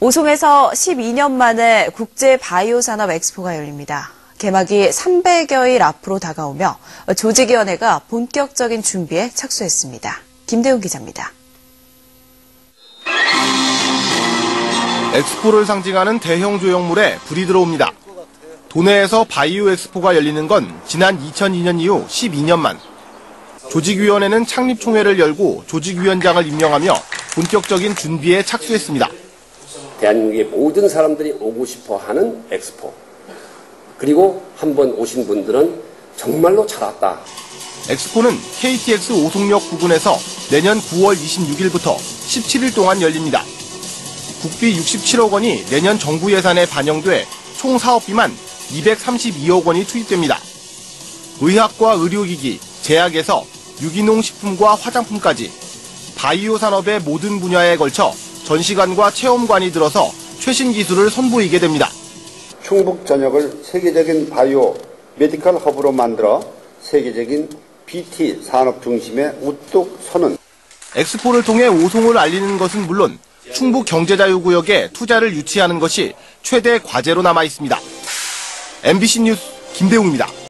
오송에서 12년 만에 국제 바이오 산업 엑스포가 열립니다. 개막이 300여일 앞으로 다가오며 조직위원회가 본격적인 준비에 착수했습니다. 김대훈 기자입니다. 엑스포를 상징하는 대형 조형물에 불이 들어옵니다. 도내에서 바이오 엑스포가 열리는 건 지난 2002년 이후 12년 만. 조직위원회는 창립총회를 열고 조직위원장을 임명하며 본격적인 준비에 착수했습니다. 대한민국의 모든 사람들이 오고 싶어 하는 엑스포. 그리고 한번 오신 분들은 정말로 잘 왔다. 엑스포는 KTX 오송역 부근에서 내년 9월 26일부터 17일 동안 열립니다. 국비 67억 원이 내년 정부 예산에 반영돼 총 사업비만 232억 원이 투입됩니다. 의학과 의료기기, 제약에서 유기농 식품과 화장품까지 바이오 산업의 모든 분야에 걸쳐 전시관과 체험관이 들어서 최신 기술을 선보이게 됩니다. 충북 전역을 세계적인 바이오 메디컬 허브로 만들어 세계적인 BT 산업 중심에 우뚝 서는 엑스포를 통해 오송을 알리는 것은 물론 충북 경제자유구역에 투자를 유치하는 것이 최대 과제로 남아 있습니다. MBC 뉴스 김대웅입니다.